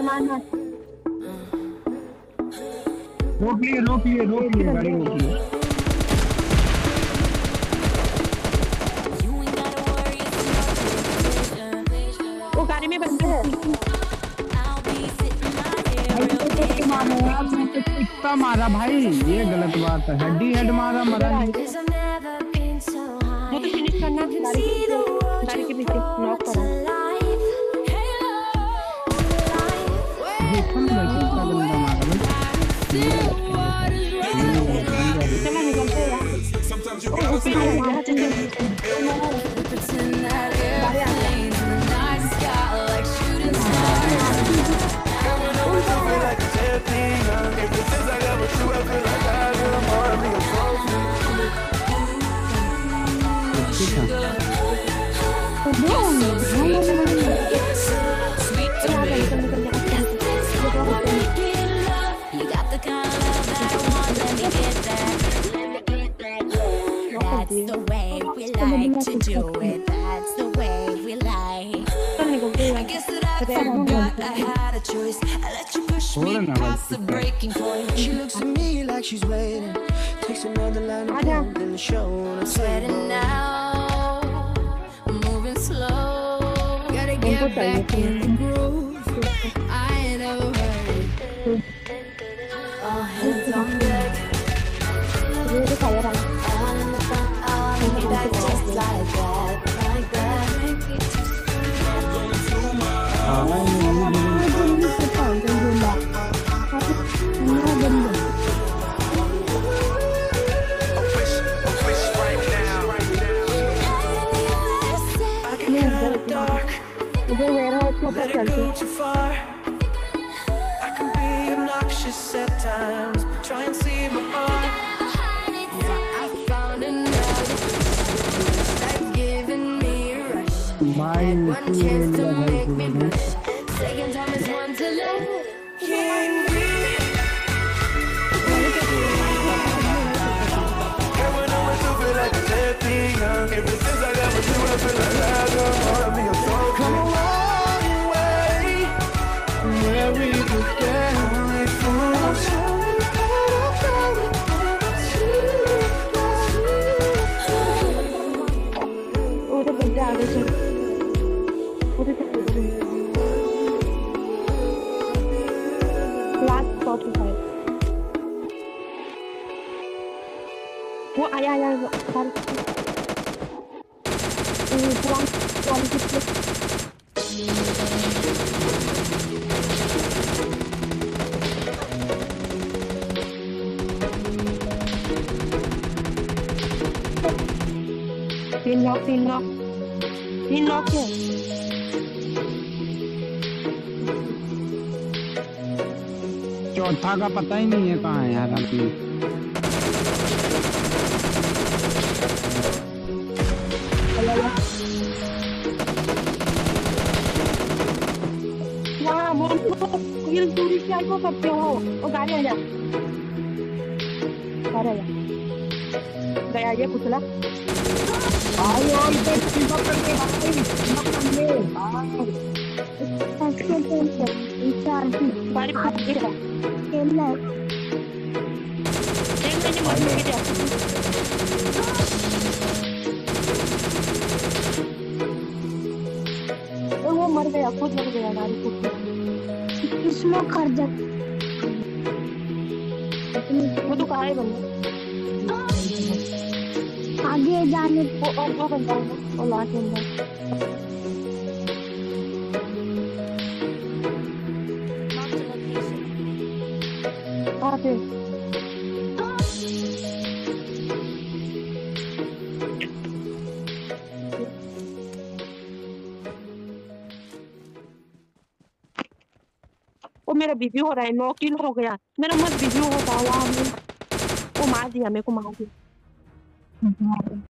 मारना रोक लिए गाड़ी रोक लिए। वो गाड़ी में बंदे हैं। कितना मारा भाई, ये गलत बात है। हेड मारा, मरा नहीं। वो तो फिनिश करना गाड़ी के पीछे नॉक करो। चलो निकलते हैं यार। That's the way we like to do it. That's the way we like. I guess that I forgot I had a choice. I let you push me past the breaking point. She looks at me like she's waiting. Takes another line of coke in the show. I'm Sweating now, moving slow. Gotta get back in the groove. I ain't never heard. All hands on deck. All in the front, all in the back, just like that, like that. Let it go too far. I can be obnoxious at times, but try and see my heart. I found another that's giving me a rush. One chance to make me blush. Second time is one to love. Can we? Girl, when I'm with you, feel like a dead thing. Ever since I got with you, I feel like I got more of me. I'm so come on. Where we began, we fools. उधर बंदे आगे चल। उधर चल। Last spot पे है। वो आया सर। तीन नॉक है। चौथा का पता ही नहीं है कहाँ है यार आदमी। वहाँ ये दूरी क्या को करते हो? वो गाड़ी आ जा। गया ये कुचला। आओ इधर सीधा करके बारी भाग गया। खेलना है। एक मैंने मर गया। वो मर गया, खुद मर गया गाड़ी खुद। स्मोक कर दे। वो तो कहाँ है बंदा? आगे जाने को और वो बंदा है वो लास्ट बंदा वो मेरा वीडियो हो रहा है। 9 किल हो गया मेरा। मत वीडियो होता वहाँ वो मार दिया, मेरे को मार दिया।